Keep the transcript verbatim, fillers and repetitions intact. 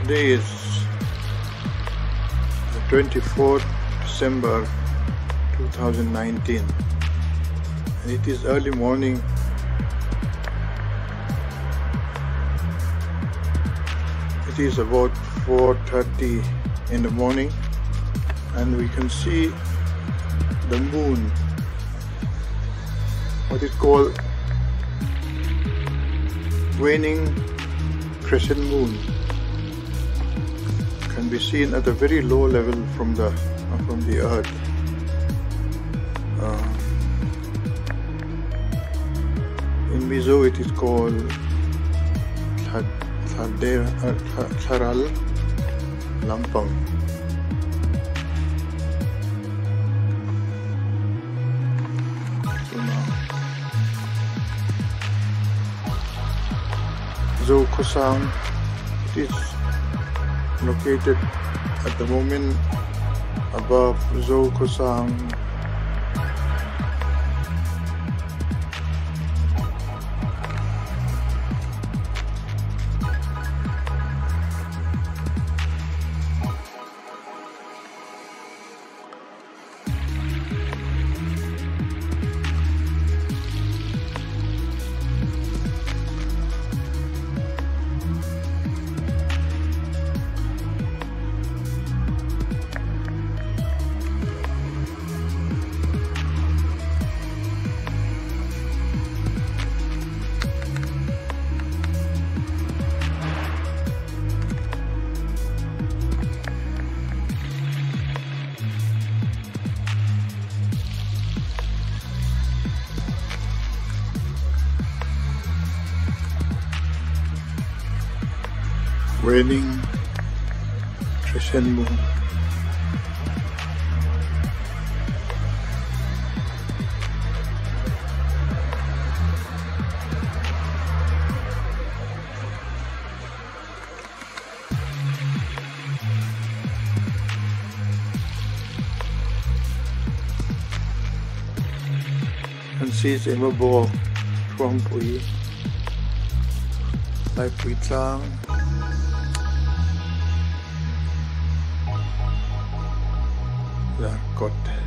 Today is the twenty-fourth December two thousand nineteen, and it is early morning. It is about four thirty in the morning, and we can see the moon, what is called waning crescent moon, can be seen at a very low level from the uh, from the earth. Uh, in Mizo it is called Tharal Lampang. So now, Zo Kosang, it is located at the moment above Zo Kosang. Waning crescent moon. And sees em ball from Pui, like Pui Tlang. Là cột